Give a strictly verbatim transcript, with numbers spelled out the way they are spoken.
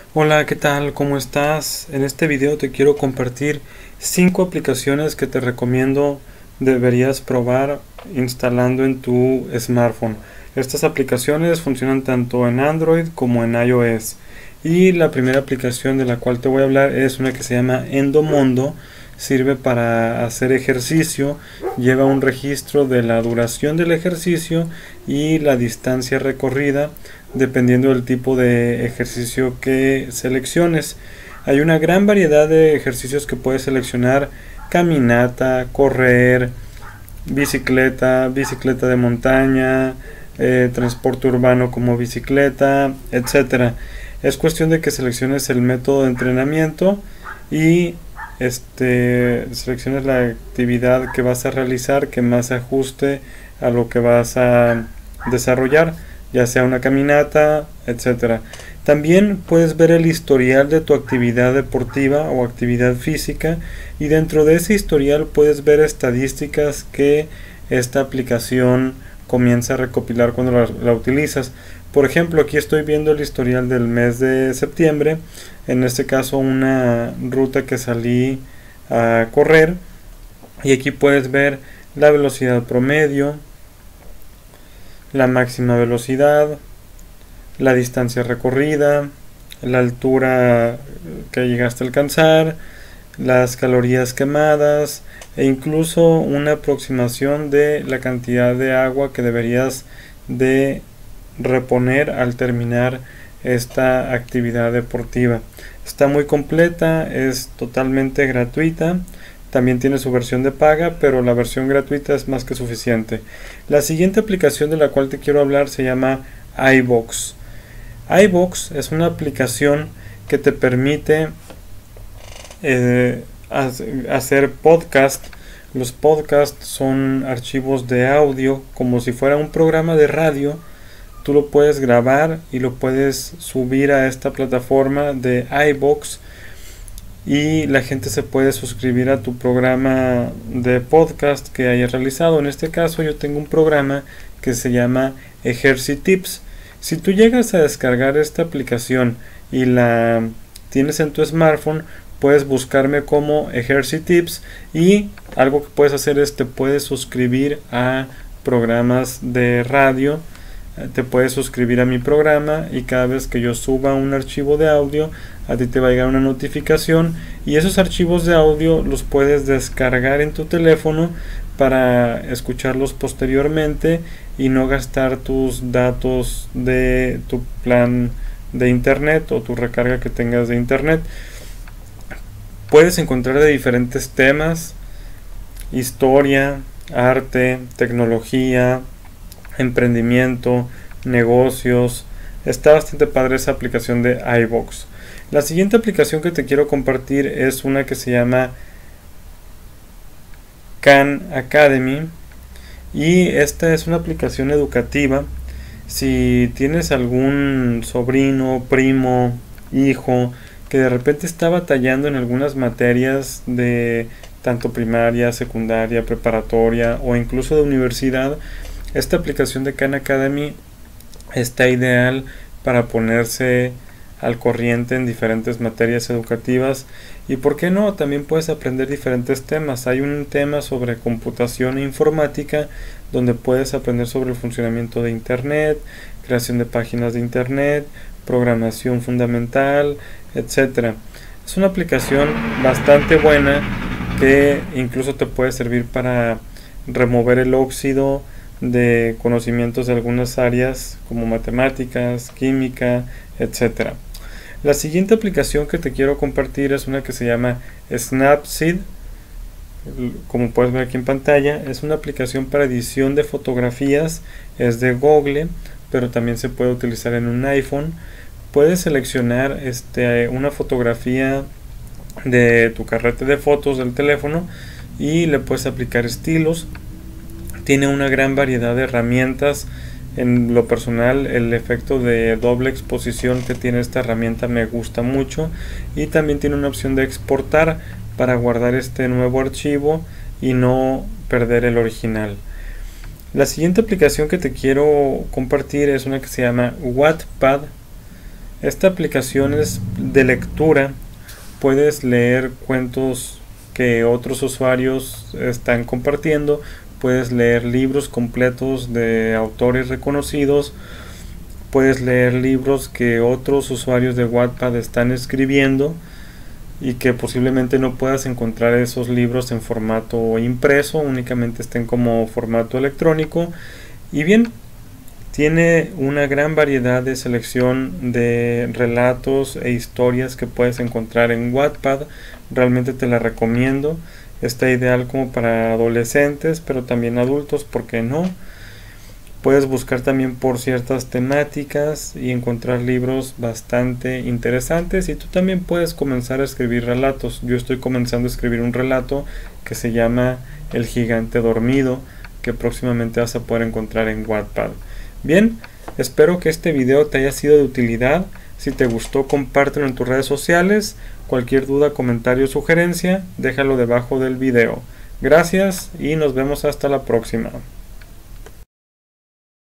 Hola, ¿qué tal? ¿Cómo estás? En este video te quiero compartir cinco aplicaciones que te recomiendo deberías probar instalando en tu smartphone. Estas aplicaciones funcionan tanto en Android como en iOS. Y la primera aplicación de la cual te voy a hablar es una que se llama Endomondo. Sirve para hacer ejercicio, lleva un registro de la duración del ejercicio y la distancia recorrida dependiendo del tipo de ejercicio que selecciones. Hay una gran variedad de ejercicios que puedes seleccionar: caminata, correr, bicicleta, bicicleta de montaña, eh, transporte urbano como bicicleta, etcétera. Es cuestión de que selecciones el método de entrenamiento y este selecciones la actividad que vas a realizar que más se ajuste a lo que vas a desarrollar, ya sea una caminata, etcétera. También puedes ver el historial de tu actividad deportiva o actividad física, y dentro de ese historial puedes ver estadísticas que esta aplicación comienza a recopilar cuando la, la utilizas. Por ejemplo, aquí estoy viendo el historial del mes de septiembre, en este caso una ruta que salí a correr, y aquí puedes ver la velocidad promedio, la máxima velocidad, la distancia recorrida, la altura que llegaste a alcanzar, las calorías quemadas e incluso una aproximación de la cantidad de agua que deberías de reponer al terminar esta actividad deportiva. Está muy completa, es totalmente gratuita. También tiene su versión de paga, pero la versión gratuita es más que suficiente. La siguiente aplicación de la cual te quiero hablar se llama iVoox. iVoox es una aplicación que te permite eh, hacer podcast. Los podcasts son archivos de audio, como si fuera un programa de radio. Tú lo puedes grabar y lo puedes subir a esta plataforma de iVoox, y la gente se puede suscribir a tu programa de podcast que hayas realizado. En este caso yo tengo un programa que se llama Ejercitips. Si tú llegas a descargar esta aplicación y la tienes en tu smartphone, puedes buscarme como Ejercitips, y algo que puedes hacer es te puedes suscribir a programas de radio. Te puedes suscribir a mi programa y cada vez que yo suba un archivo de audio, a ti te va a llegar una notificación, y esos archivos de audio los puedes descargar en tu teléfono para escucharlos posteriormente y no gastar tus datos de tu plan de internet o tu recarga que tengas de internet. Puedes encontrar de diferentes temas: historia, arte, tecnología, emprendimiento, negocios. Está bastante padre esa aplicación de iVoox. La siguiente aplicación que te quiero compartir es una que se llama Khan Academy, y esta es una aplicación educativa. Si tienes algún sobrino, primo, hijo que de repente está batallando en algunas materias de tanto primaria, secundaria, preparatoria o incluso de universidad, esta aplicación de Khan Academy está ideal para ponerse al corriente en diferentes materias educativas. Y por qué no, también puedes aprender diferentes temas. Hay un tema sobre computación e informática, donde puedes aprender sobre el funcionamiento de internet, creación de páginas de internet, programación fundamental, etcétera. Es una aplicación bastante buena que incluso te puede servir para remover el óxido de conocimientos de algunas áreas como matemáticas, química, etcétera. La siguiente aplicación que te quiero compartir es una que se llama Snapseed. Como puedes ver aquí en pantalla, es una aplicación para edición de fotografías. Es de Google, pero también se puede utilizar en un iPhone. Puedes seleccionar este, una fotografía de tu carrete de fotos del teléfono y le puedes aplicar estilos. Tiene una gran variedad de herramientas. En lo personal, el efecto de doble exposición que tiene esta herramienta me gusta mucho, y también tiene una opción de exportar para guardar este nuevo archivo y no perder el original. La siguiente aplicación que te quiero compartir es una que se llama Wattpad. Esta aplicación es de lectura. Puedes leer cuentos que otros usuarios están compartiendo, puedes leer libros completos de autores reconocidos, puedes leer libros que otros usuarios de Wattpad están escribiendo y que posiblemente no puedas encontrar esos libros en formato impreso, únicamente estén como formato electrónico. Y bien, tiene una gran variedad de selección de relatos e historias que puedes encontrar en Wattpad. Realmente te la recomiendo. Está ideal como para adolescentes, pero también adultos, ¿por qué no? Puedes buscar también por ciertas temáticas y encontrar libros bastante interesantes, y tú también puedes comenzar a escribir relatos. Yo estoy comenzando a escribir un relato que se llama El gigante dormido, que próximamente vas a poder encontrar en Wattpad. Bien, espero que este video te haya sido de utilidad. Si te gustó, compártelo en tus redes sociales. Cualquier duda, comentario o sugerencia, déjalo debajo del video. Gracias y nos vemos hasta la próxima.